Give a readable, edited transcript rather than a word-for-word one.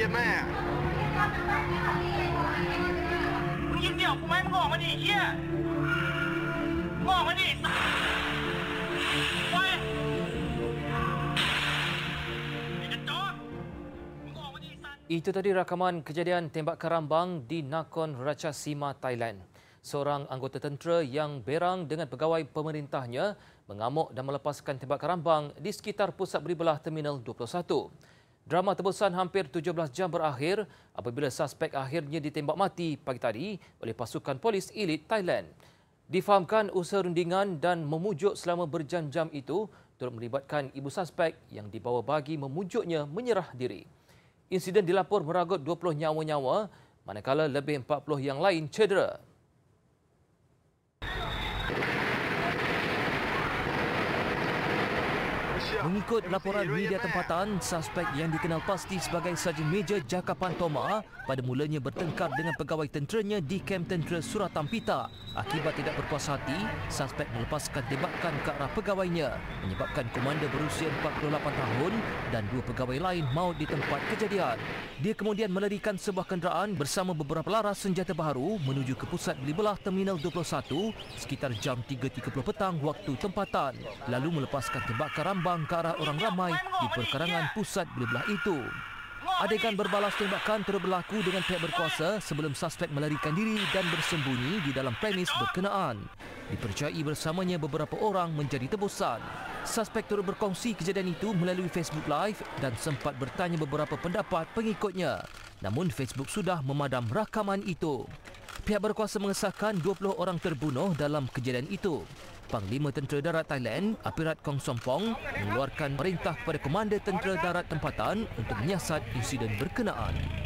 your man. มึงยิงเดี่ยวกูไหมมึงออกมาดิเฮียมึงออกมาดิไป Itu tadi rakaman kejadian tembak kerambang di Nakhon Ratchasima, Thailand. Seorang anggota tentera yang berang dengan pegawai pemerintahnya mengamuk dan melepaskan tembak kerambang di sekitar pusat beli belah Terminal 21. Drama tebusan hampir 17 jam berakhir apabila suspek akhirnya ditembak mati pagi tadi oleh pasukan polis elit Thailand. Difahamkan usaha rundingan dan memujuk selama berjam-jam itu turut melibatkan ibu suspek yang dibawa bagi memujuknya menyerah diri. Insiden dilapor meragut 20 nyawa-nyawa, manakala lebih 40 yang lain cedera. Mengikut laporan media tempatan, suspek yang dikenal pasti sebagai Sarjan Major Jaka Pantoma pada mulanya bertengkar dengan pegawai tenteranya di kem tentera Suratampita. Akibat tidak berpuas hati, suspek melepaskan tembakan ke arah pegawainya, menyebabkan komander berusia 48 tahun dan 2 pegawai lain maut di tempat kejadian. Dia kemudian melarikan sebuah kenderaan bersama beberapa laras senjata baharu menuju ke pusat beli belah Terminal 21 sekitar jam 3.30 petang waktu tempatan, lalu melepaskan tembakan rambang ke arah orang ramai di perkarangan pusat beli belah itu. Adegan berbalas tembakan terus berlaku dengan pihak berkuasa sebelum suspek melarikan diri dan bersembunyi di dalam premis berkenaan. Dipercayai bersamanya beberapa orang menjadi tebusan. Suspek turut berkongsi kejadian itu melalui Facebook Live dan sempat bertanya beberapa pendapat pengikutnya. Namun Facebook sudah memadam rakaman itu. Pihak berkuasa mengesahkan 20 orang terbunuh dalam kejadian itu. Panglima Tentera Darat Thailand, Apirat Kong Sompong, mengeluarkan perintah kepada Komander Tentera Darat tempatan untuk menyiasat insiden berkenaan.